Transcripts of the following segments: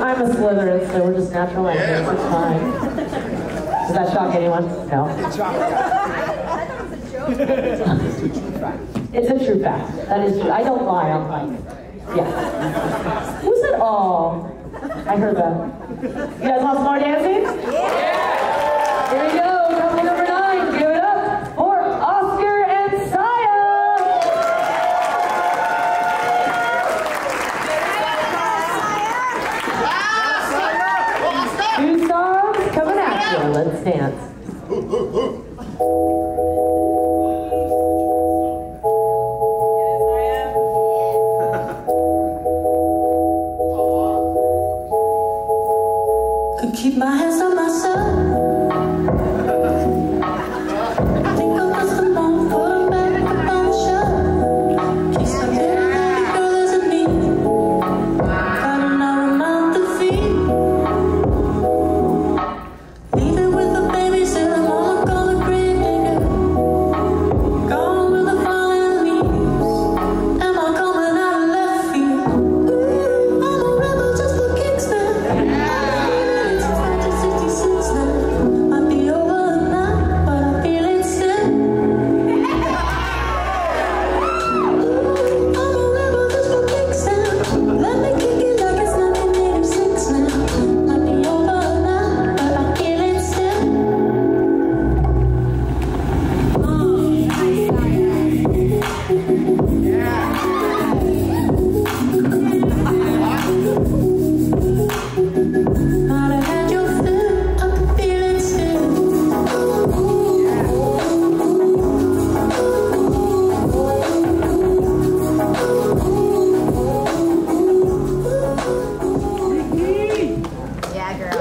I'm a Slytherin, so we're just natural enemies. It's fine. Does that shock anyone? No. It's a true fact. That is true. I don't lie on mic. Yeah. Who said, oh? I heard that. You guys want some more dancing? Yeah! Here we go. Couple number 9. Give it up for Oscar and Saya. 2 songs coming at you. Let's dance. Could keep my hands on myself. I think I must have long put them back up on the shelf. Keep my little baby girl as a me. Got an hour mouth to feed. Leave it with the baby, said I'm all gonna grave digger. Gone with the falling leaves. Am I coming out of left field? Ooh, I'm a rebel just for kicks now. Might be over now, but I feel it still. Ooh, I'm a rebel just for kicks now. Let me kick it like it's 1986 now. Might be over now, but I feel it still. Might have had your fill, I can feel it still. Yeah, girl.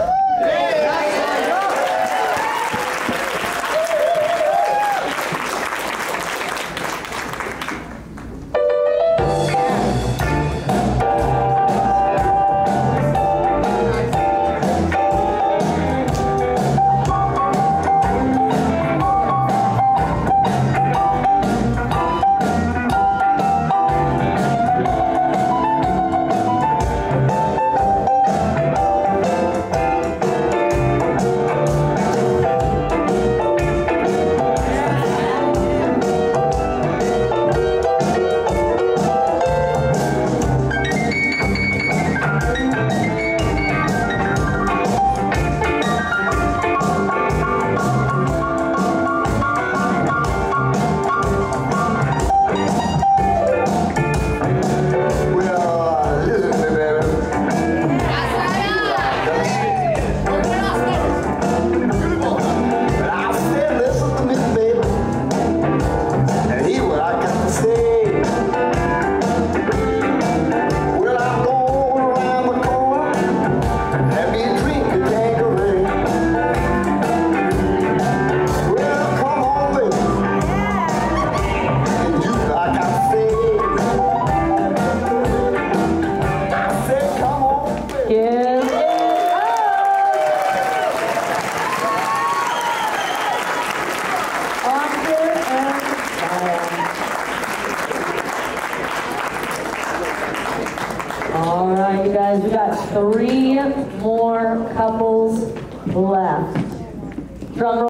All right, you guys, we got 3 more couples left. Drum roll.